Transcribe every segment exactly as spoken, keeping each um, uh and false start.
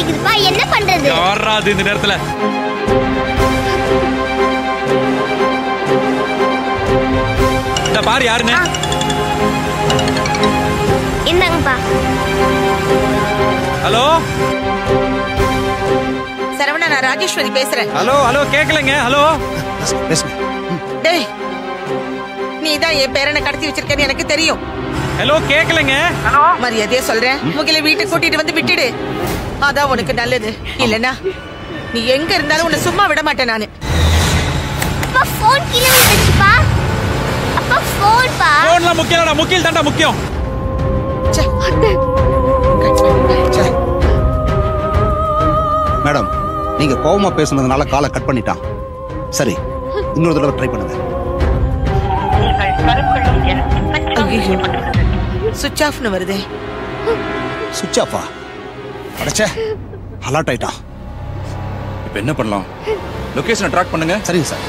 அடிக்குதுப்பா, என்ன பண்றது? யாராது இந்த நேரத்துல? இந்த பாரு யாருன்னு. என்னங்கப்பா? ஹலோ சரவணா, நான் ராஜேஸ்வரி பேசுறேன். Hello hello கேக்கலங்க. ஹலோ டேய், நீதான் என் பேரனை கடத்தி வச்சிருக்கேன்னு எனக்கு தெரியும். ஹலோ கேக்கலங்க. ஹலோ, மரியாதையா சொல்றேன், முகில வீட்டுக்கு கூட்டிட்டு வந்து விட்டுடு. அதான் உனக்கு நல்லது. இல்லனா நீ எங்க இருந்தாலும் உன்னை சும்மா விட மாட்டேன் நானு. அப்பா போன் கீழ விழுந்துச்சுப்பா. அப்பா போன் பா. போன்ல முக்கியம்டா, முக்கில் தான்டா முக்கியம். ச்சே. ச்சே. மேடம், நீங்க கோவமா பேசுனதுனால காலை கட் பண்ணிட்டான். சரி, இன்னொரு தடவை ட்ரை பண்ணுங்க. சுவிட்ச் ஆஃப்னு வருதே. சுவிட்ச் ஆஃபா? அடச்சே, அலர்ட் ஆயிட்டான். இப்போ என்ன பண்ணலாம்? லொகேஷனை ட்ராக் பண்ணுங்க. சரிங்க சார்.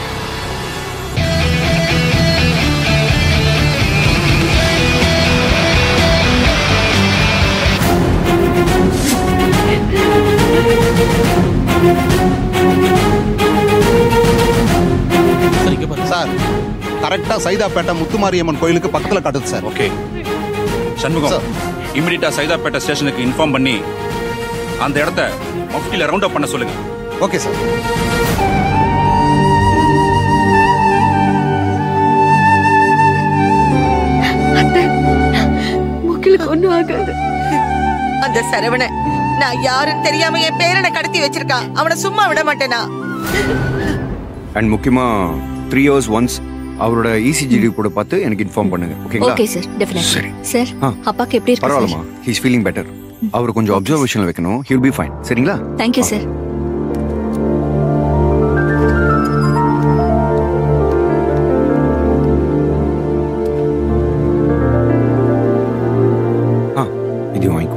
சார், கரெக்டா சைதாப்பேட்டை முத்துமாரியம்மன் கோயிலுக்கு பக்கத்துல காட்டுது சார். ஓகே சண்முகம், இமிடியேட்டா சைதாப்பேட்டை ஸ்டேஷனுக்கு இன்ஃபார்ம் பண்ணி அந்த இடத்த மஃப்டில ரவுண்ட் அப் பண்ண சொல்லுங்க. Okay sir. முகிலுக்கு ஒண்ணும் ஆகாது. அந்த சரவண நான் யாருன்னு தெரியாம என் பேரனை கடத்தி வச்சிருக்கான். அவனை சும்மா விட மாட்டேனா. அண்ட் முக்கியமா த்ரீ ஹவர்ஸ் ஒன்ஸ் அவரோட இசிஜி ரிப்போர்ட் பார்த்து எனக்கு இன்ஃபார்ம் பண்ணுங்க. ஓகேங்களா? Okay sir, definitely. சரி சார், அப்பாக்கு எப்படி இருக்கு? பரவாயில்லமா, ஹி இஸ் ஃபீலிங் பெட்டர். அவர் கொஞ்சம் அப்சர்வேஷன்ல வைக்கணும். He will be fine. சரிங்களா? Thank you sir. ஆ, இதையும் வாங்கிக்கோங்க.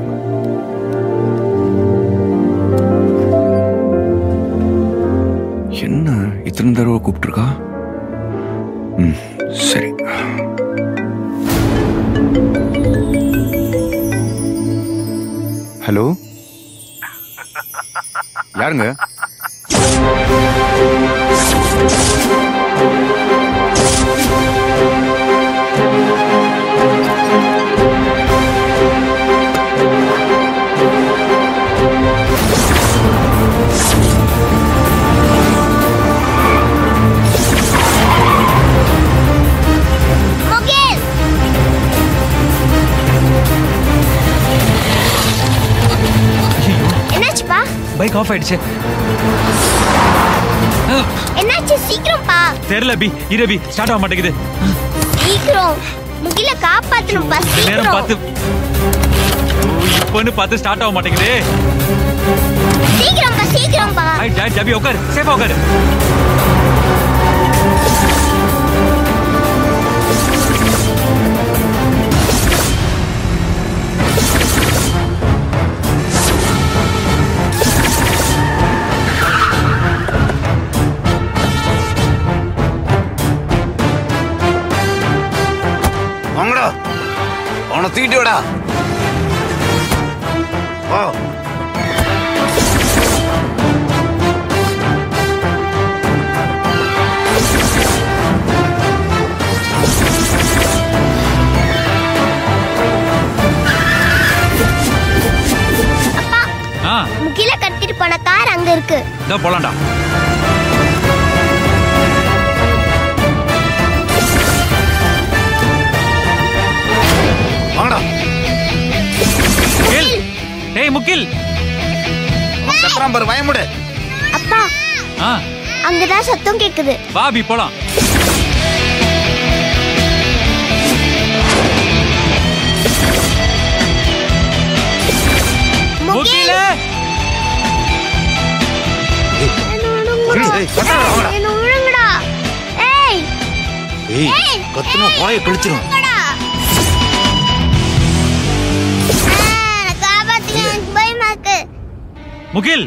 என்ன இத்தனை தடவை கூப்பிட்டுருக்கா? ம், சரி. ஹலோ, யாருங்க? பைக் ஆஃப் ஆயிடுச்சு. என்னாச்சு? சீக்கிரம் பா. தெரியல பி, இரு பி, ஸ்டார்ட் ஆக மாட்டேங்குது. சீக்கிரம் முகில காப்பாத்தணும் பா. நேரம் பார்த்து இப்போன்னு பார்த்து ஸ்டார்ட் ஆக மாட்டேங்குது. சீக்கிரம் பா, சீக்கிரம் பா. ஐ டாட் ஜபி உட்கார், சேஃபா உட்கார். அவனை தூக்கிட்டு விடா. அப்பா, முகில கட்டிட்டு போன கார் அங்க இருக்கு. இதோ போலாம்டா. வாங்கடா. முகில், டேய் முகில். சத்ராம் பாரு, பயமுடு. அப்பா, ஆ, அங்கதான் சத்தம் கேக்குது. வா பி போலாம். முகில், என்ன விழுங்கடா. ஏய் ஏய், கத்துனா வாயை கிழிச்சிரும். முகில்,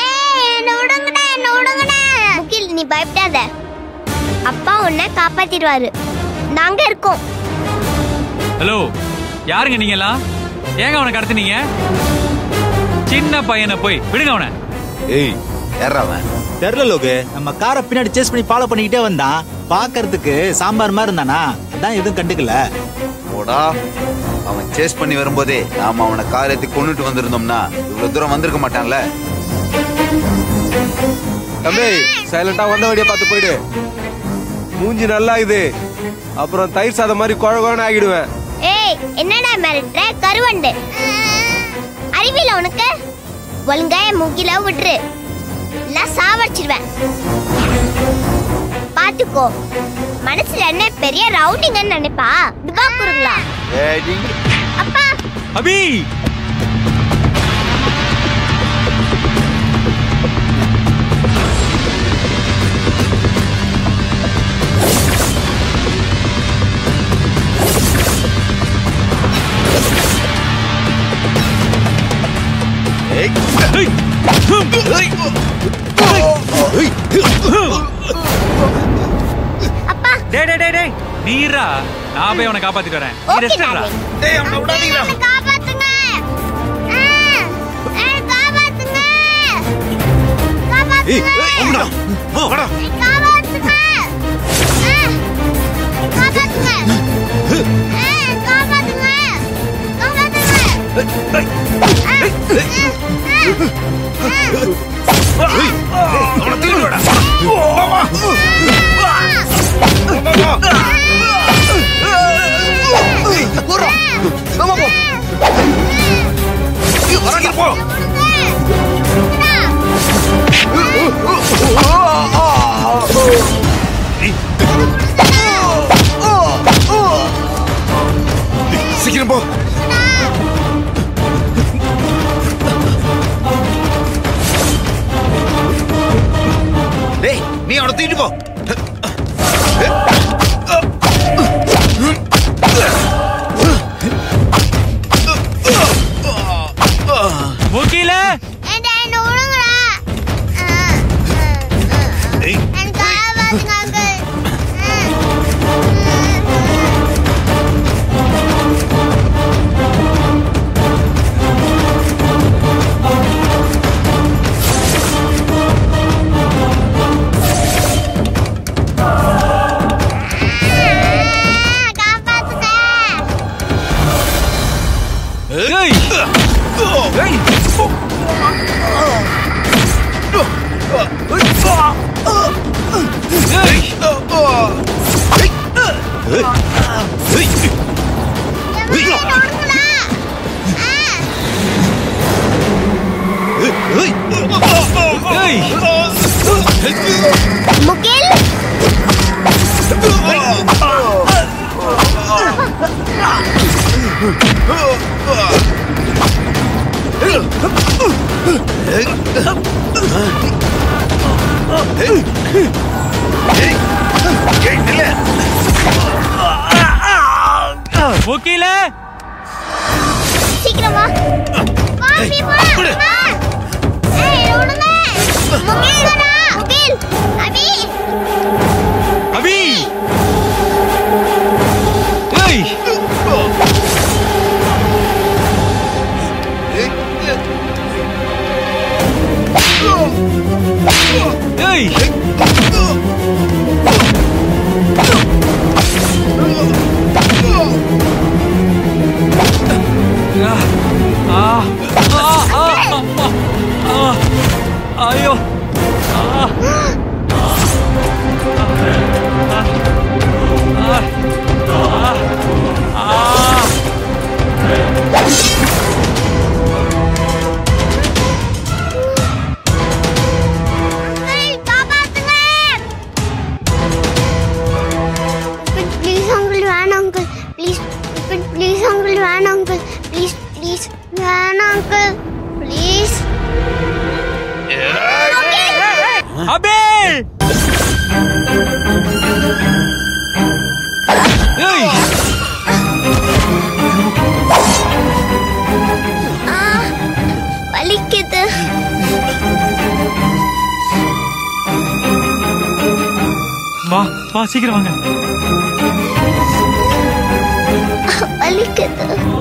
முகில் நீ பயப்படாத. அப்பா உன்னை காப்பாத்திடுவாரு. நாங்க இருக்கோம். ஹலோ, யாருங்க நீங்க எல்லாம்? ஏங்க அவனை கடத்துனீங்க? சின்ன பையனை போய் விடுங்க அவனை. ஏய் யாரா அவன்? தெரியல லோகு, நம்ம காரை பின்னாடி சேஸ் பண்ணி ஃபாலோ பண்ணிக்கிட்டே வந்தான். பாக்குறதுக்கு சாம்பார் மாதிரி இருந்தானா, அதான் எதுவும் கண்டுக்கல. போடா, அவன் சேஸ் பண்ணி வரும்போதே நாம அவனை கார் ஏத்தி கொண்டுட்டு வந்திருந்தோம்னா இவ்வளவு தூரம் வந்திருக்க மாட்டான்ல. தம்பி சைலண்டா வந்த வழியை பார்த்து போயிடு. மூஞ்சி நல்லா இது, அப்புறம் தயிர் சாதம் மாதிரி குழ குழன்னு ஆகிடுவேன். ஏய் என்னடா மிரட்டுற கருவண்டு? அறிவில உனக்கு? ஒழுங்கா மூக்கில விட்டுரு, இல்ல சாவடிச்சிடுவேன். பாத்துக்கோ, மனசுல என்ன பெரிய ரவுண்டிங்கன்னு நினைப்பா? துபாக்குறீங்களா? அப்பா அபி அப்பா டேய் டேய் டேய் நீரா, நான் போய் அவனை காப்பாத்திட்டு வரேன். நீ ரெஸ்ட் எடுடா. டேய் அவனை விடாதீங்க, காப்பாத்துங்க. ஏய் காப்பாத்துங்க, காப்பாத்துங்க. ஏய் ஓடுடா, போ வாடா. காப்பாத்துங்க, காப்பாத்துங்க. ஏய் காப்பாத்துங்க, காப்பாத்துங்க. அவனை தூக்கி விடுடா. மாமா போறா, மாமா போ. நீ வரங்க போ. சீக்கிரம் போ. டேய் நீ அவனை தூக்கிட்டு போ. முகில முகில் முகில சீக்கிரமா வா அபி வா. ஏய் ஓடுங்க. முகில் வரா. முகில் அபி அபி ஏய் ஏய் ஆ ஆ ஆ ஐயோ ஆ Abel! Hey! Ah, வலிக்குது. வா வா சீக்கிரம் வாங்க. வலிக்குது.